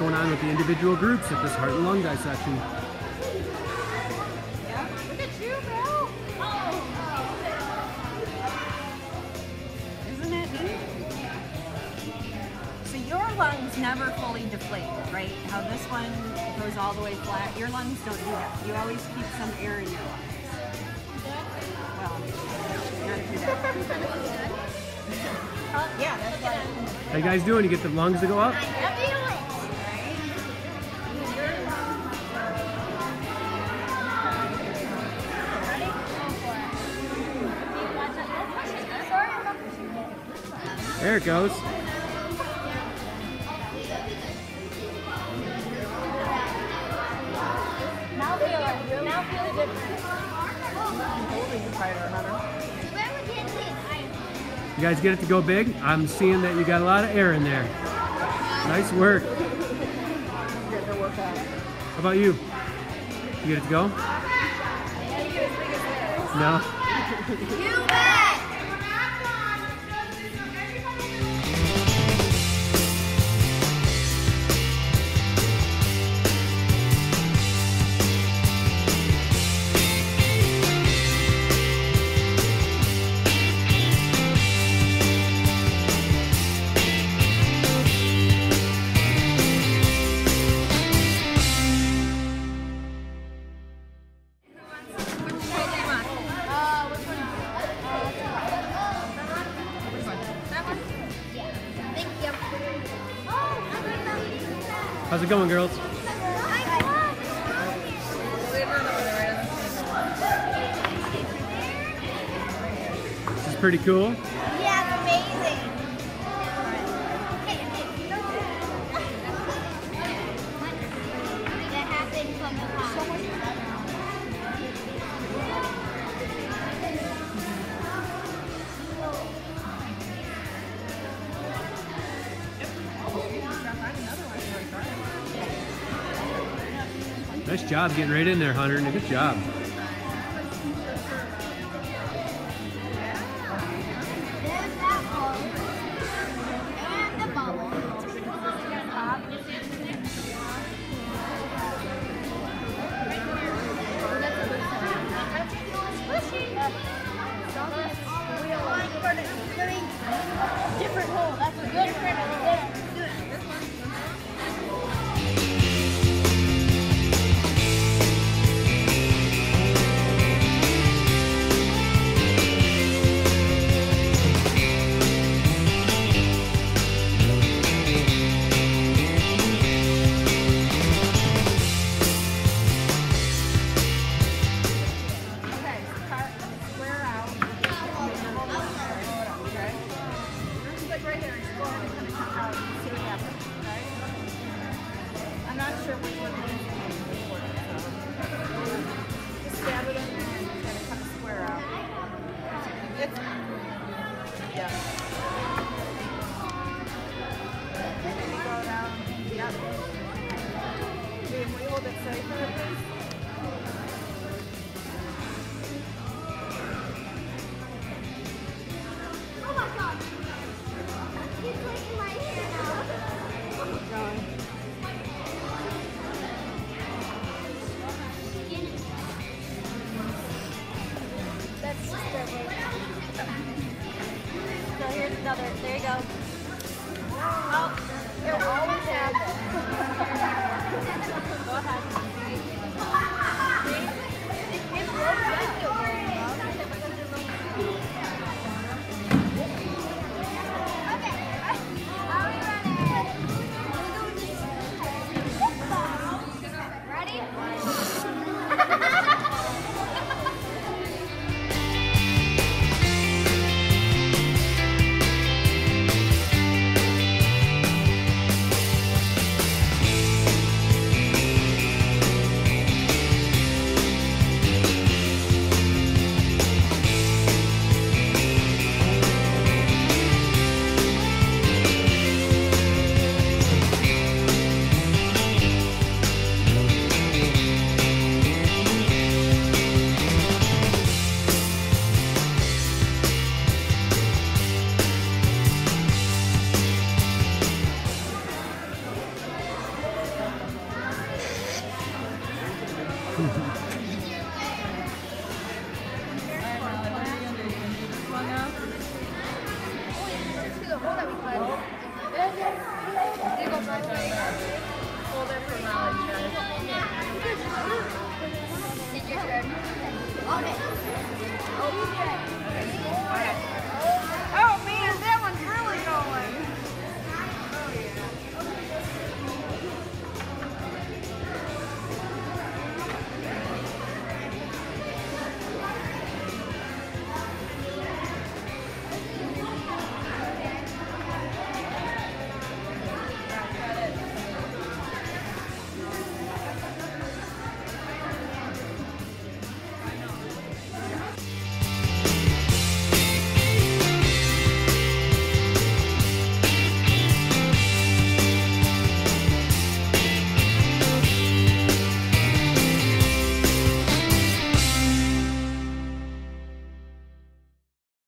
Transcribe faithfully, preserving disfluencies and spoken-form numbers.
going on with the individual groups at this heart and lung dissection. Yeah. Look at you, Bill. Oh. Isn't it neat? So your lungs never fully deflate, right? How this one goes all the way flat. Your lungs don't do that. You always keep some air in your lungs. Well, not if you're dead. Oh, yeah, that's what. How you guys doing? You get the lungs to go up? There it goes. Now feel it. Now feel the difference. I'm holding it tighter, Hunter. You guys get it to go big? I'm seeing that you got a lot of air in there. Nice work. How about you? You get it to go? No? You bet! How's it going, girls? This is pretty cool. Yeah, it's amazing. That happened from the top. Nice job getting right in there, Hunter. Good job. There's that ball. And the bubble. Different hole. That's a good friend. I'm not sure which one it is. Just stab it in there and kind of cut a square out. It's, yeah. Maybe go down. Yep. Will you hold it steady for it, please? Oh my god. He's like in my hair now. Keep going. That's just a So here's another. There you go. Oh, it always happens. Go ahead.